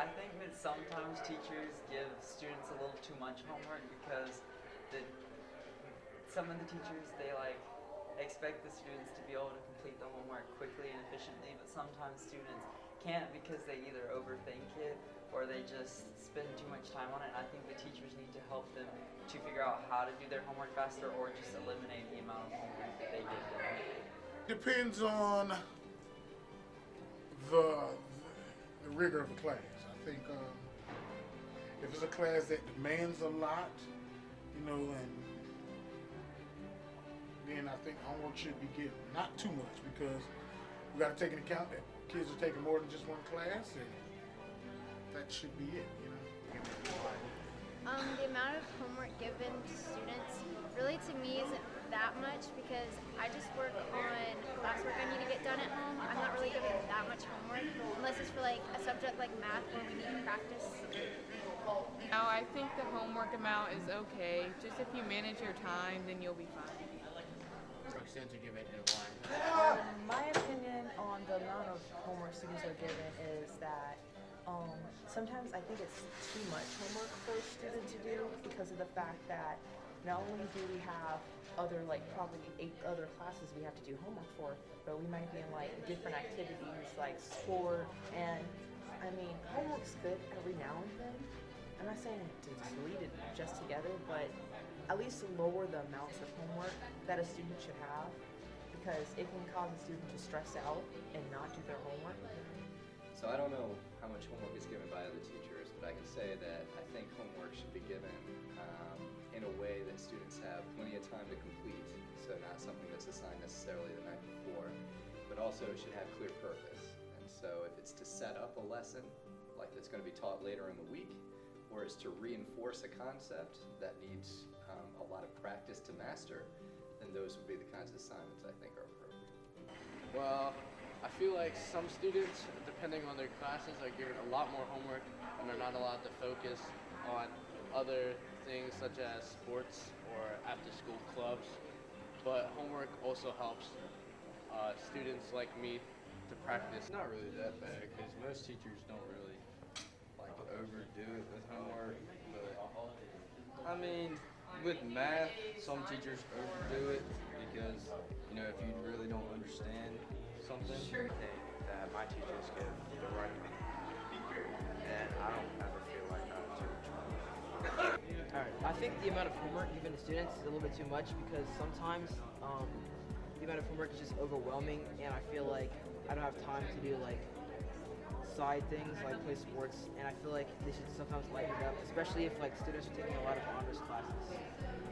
I think that sometimes teachers give students a little too much homework because the some of the teachers they like expect the students to be able to complete the homework quickly and efficiently, but sometimes students can't because they either overthink it or they just spend too much time on it. I think the teachers need to help them to figure out how to do their homework faster or just eliminate the amount of homework that they give them. Depends on the the rigor of the class. I think if it's a class that demands a lot, and then I think homework should be given. Not too much because we got to take into account that kids are taking more than just one class, and that should be it. The amount of homework given to students really to me isn't that much because I just work on classwork I need to get done at home. I'm not really given that much homework unless it's for like a subject like math where we need to practice. No, I think the homework amount is okay. Just if you manage your time, then you'll be fine. My opinion on the amount of homework students are given is that sometimes I think it's too much homework for a student to do because of the fact that not only do we have probably 8 other classes we have to do homework for, but we might be in different activities like sport, and I mean homework's good every now and then. I'm not saying to delete it just together, but at least to lower the amounts of homework that a student should have, because it can cause a student to stress out and not do their homework. So I don't know how much homework is given by other teachers, but I can say that I think homework should be given in a way that students have plenty of time to complete, so not something that's assigned necessarily the night before, but also it should have clear purpose. And so if it's to set up a lesson, like that's going to be taught later in the week, or it's to reinforce a concept that needs a lot of practice to master, then those would be the kinds of assignments I think are appropriate. Well, I feel like some students, depending on their classes, are given a lot more homework and are not allowed to focus on other things such as sports or after-school clubs. But homework also helps students like me to practice. It's not really that bad because most teachers don't really overdo it with homework. But I mean, with math, some teachers overdo it because if you really don't understand something. I think that my teachers give the right amount, and I don't ever feel like I'm too much. Alright, I think the amount of homework given to students is a little bit too much because sometimes the amount of homework is just overwhelming, and I feel like I don't have time to do side things like play sports, and I feel like they should sometimes lighten it up, especially if students are taking a lot of honors classes.